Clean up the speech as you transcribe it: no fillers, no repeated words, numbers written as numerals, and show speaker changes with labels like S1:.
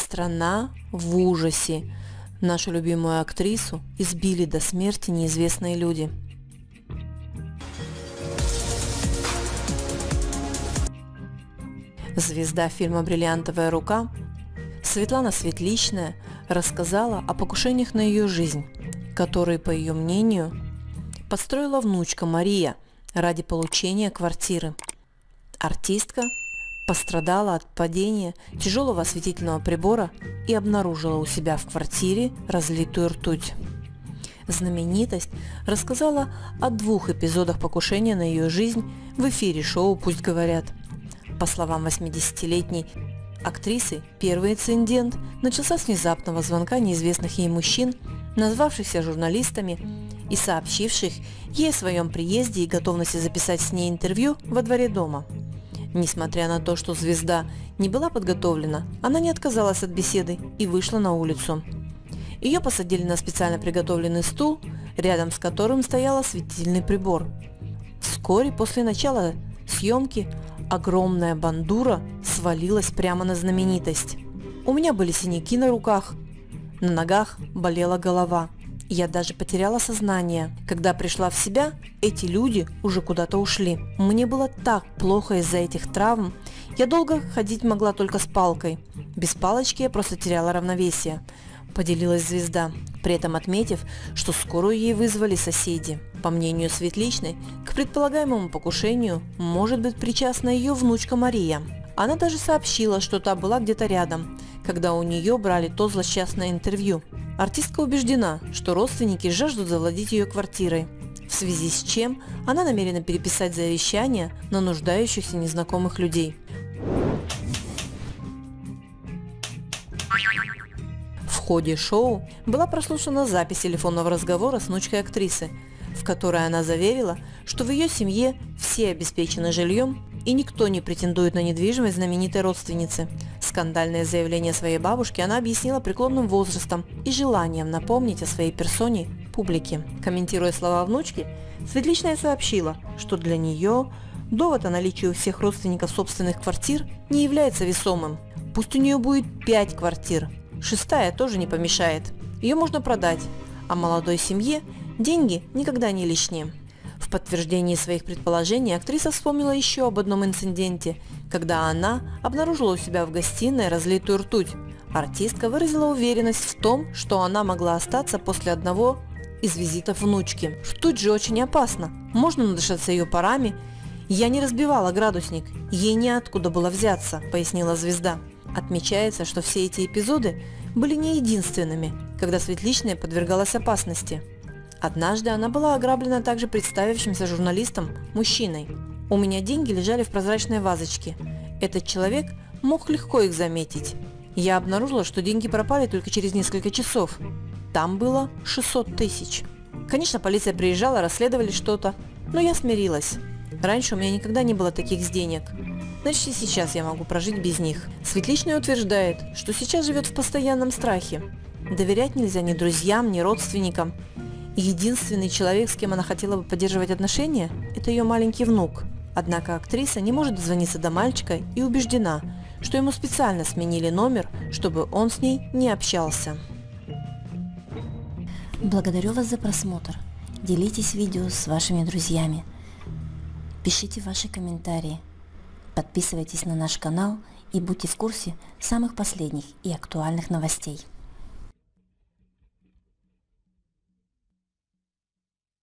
S1: страна в ужасе. Нашу любимую актрису избили до смерти неизвестные люди. Звезда фильма «Бриллиантовая рука» Светлана Светличная рассказала о покушениях на ее жизнь, которые, по ее мнению, подстроила внучка Мария ради получения квартиры. Артистка пострадала от падения тяжелого осветительного прибора и обнаружила у себя в квартире разлитую ртуть. Знаменитость рассказала о 2 эпизодах покушения на ее жизнь в эфире шоу «Пусть говорят». По словам 80-летней актрисы, первый инцидент начался с внезапного звонка неизвестных ей мужчин, назвавшихся журналистами и сообщивших ей о своем приезде и готовности записать с ней интервью во дворе дома. Несмотря на то, что звезда не была подготовлена, она не отказалась от беседы и вышла на улицу. Ее посадили на специально приготовленный стул, рядом с которым стоял осветительный прибор. Вскоре после начала съемки огромная бандура свалилась прямо на знаменитость. У меня были синяки на руках, на ногах болела голова. Я даже потеряла сознание. Когда пришла в себя, эти люди уже куда-то ушли. Мне было так плохо из-за этих травм. Я долго ходить могла только с палкой. Без палочки я просто теряла равновесие, поделилась звезда, при этом отметив, что скорую ей вызвали соседи. По мнению Светличной, к предполагаемому покушению может быть причастна ее внучка Мария. Она даже сообщила, что та была где-то рядом, когда у нее брали то злосчастное интервью. Артистка убеждена, что родственники жаждут завладеть ее квартирой, в связи с чем она намерена переписать завещание на нуждающихся незнакомых людей. В ходе шоу была прослушана запись телефонного разговора с внучкой актрисы, в которой она заверила, что в ее семье все обеспечены жильем и никто не претендует на недвижимость знаменитой родственницы. Скандальное заявление своей бабушки она объяснила преклонным возрастом и желанием напомнить о своей персоне публике. Комментируя слова внучки, Светличная сообщила, что для нее довод о наличии у всех родственников собственных квартир не является весомым. Пусть у нее будет 5 квартир, 6-я тоже не помешает. Ее можно продать, а молодой семье деньги никогда не лишние. В подтверждении своих предположений актриса вспомнила еще об одном инциденте, когда она обнаружила у себя в гостиной разлитую ртуть. Артистка выразила уверенность в том, что она могла остаться после одного из визитов внучки. Ртуть же очень опасна, можно надышаться ее парами. «Я не разбивала градусник, ей неоткуда было взяться», — пояснила звезда. Отмечается, что все эти эпизоды были не единственными, когда Светличная подвергалась опасности. Однажды она была ограблена также представившимся журналистом мужчиной. «У меня деньги лежали в прозрачной вазочке. Этот человек мог легко их заметить. Я обнаружила, что деньги пропали только через несколько часов. Там было 600 тысяч. Конечно, полиция приезжала, расследовали что-то, но я смирилась. Раньше у меня никогда не было таких денег. Значит, и сейчас я могу прожить без них». Светличная утверждает, что сейчас живет в постоянном страхе. Доверять нельзя ни друзьям, ни родственникам. Единственный человек, с кем она хотела бы поддерживать отношения, это ее маленький внук. Однако актриса не может дозвониться до мальчика и убеждена, что ему специально сменили номер, чтобы он с ней не общался.
S2: Благодарю вас за просмотр. Делитесь видео с вашими друзьями. Пишите ваши комментарии. Подписывайтесь на наш канал и будьте в курсе самых последних и актуальных новостей.